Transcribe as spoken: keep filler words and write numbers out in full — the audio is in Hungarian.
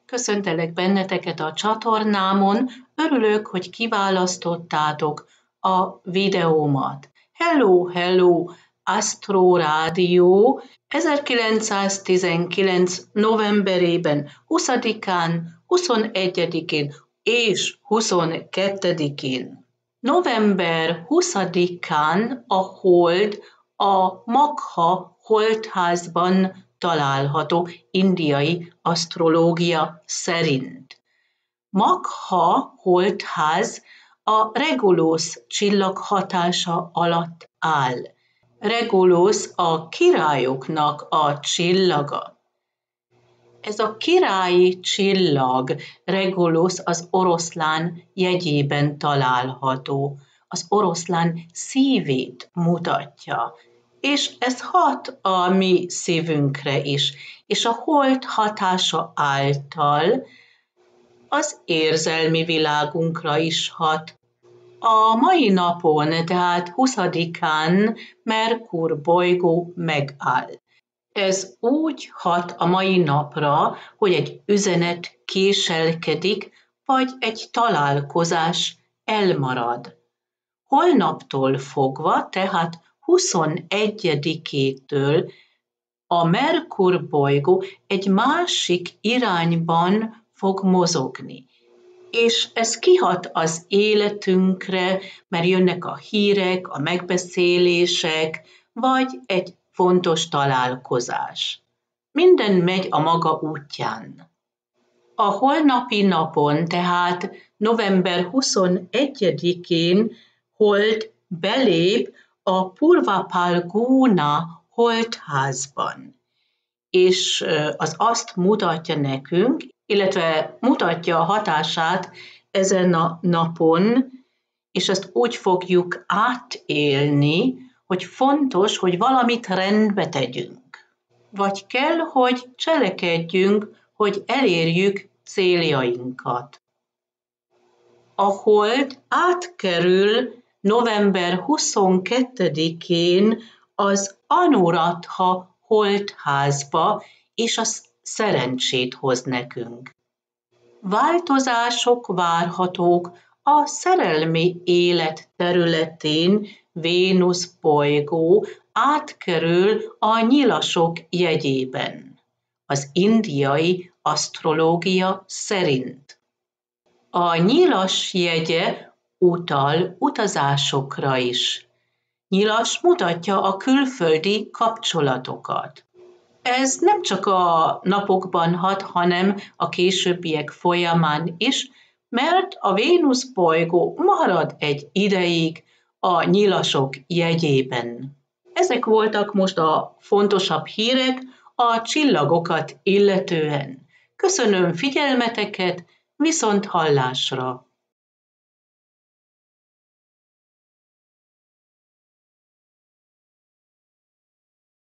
Köszöntelek benneteket a csatornámon, örülök, hogy kiválasztottátok a videómat. Hello, hello, Astro Rádió ezerkilencszáztizenkilenc. novemberében, huszadikán, huszonegyedikén és huszonkettedikén. november huszadikán a hold a Magha holdházban található indiai asztrológia szerint. Magha holdház a Regulus csillag hatása alatt áll. Regulus a királyoknak a csillaga. Ez a királyi csillag, Regulus az oroszlán jegyében található. Az oroszlán szívét mutatja, és ez hat a mi szívünkre is, és a hold hatása által az érzelmi világunkra is hat. A mai napon, tehát huszadikán Merkur bolygó megáll. Ez úgy hat a mai napra, hogy egy üzenet késelkedik, vagy egy találkozás elmarad. Holnaptól fogva, tehát huszonegyedikétől a Merkur bolygó egy másik irányban fog mozogni. És ez kihat az életünkre, mert jönnek a hírek, a megbeszélések, vagy egy fontos találkozás. Minden megy a maga útján. A holnapi napon, tehát november huszonegyedikén hold belép a Purva Phalguna holdházban. És az azt mutatja nekünk, illetve mutatja a hatását ezen a napon, és ezt úgy fogjuk átélni, hogy fontos, hogy valamit rendbe tegyünk. Vagy kell, hogy cselekedjünk, hogy elérjük céljainkat. A hold átkerül november huszonkettedikén az Anuradha holdházba, és az szerencsét hoz nekünk. Változások várhatók a szerelmi élet területén. Vénusz bolygó átkerül a nyilasok jegyében, az indiai asztrológia szerint. A nyilas jegye utal utazásokra is. Nyilas mutatja a külföldi kapcsolatokat. Ez nem csak a napokban hat, hanem a későbbiek folyamán is, mert a Vénusz bolygó marad egy ideig a nyilasok jegyében. Ezek voltak most a fontosabb hírek a csillagokat illetően. Köszönöm figyelmeteket, viszont hallásra!